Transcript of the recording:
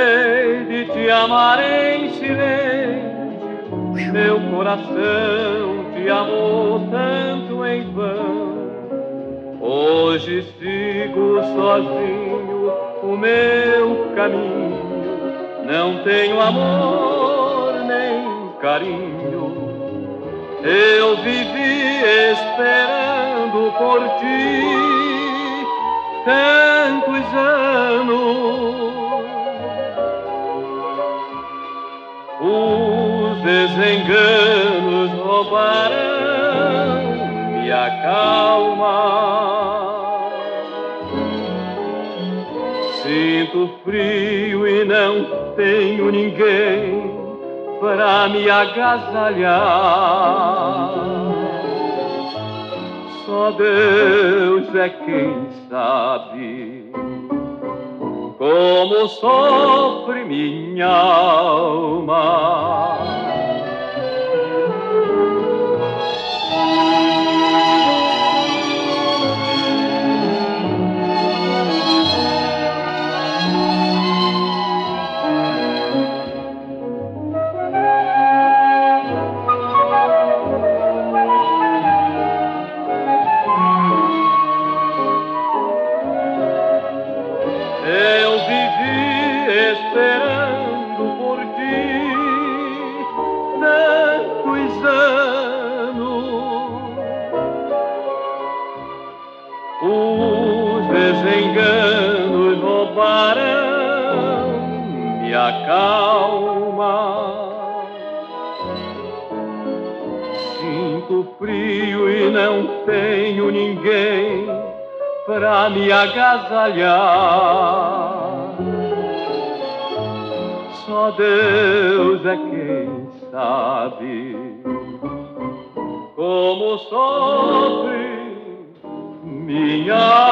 hei de te amar em silêncio, meu coração te amou tanto em vão. Hoje sigo sozinho o meu caminho, não tenho amor nem carinho. Eu vivi esperando por ti tantos anos. Os desenganos roubaram minha calma. Sinto frio e não tenho ninguém para me agasalhar. Só Deus é quem sabe como sofre minha alma. Eu vivi esperando por ti tantos anos. Os desenganos roubaram minha calma. Sinto frio e não tenho ninguém pra me agasalhar. Só Deus é quem sabe como sofre minha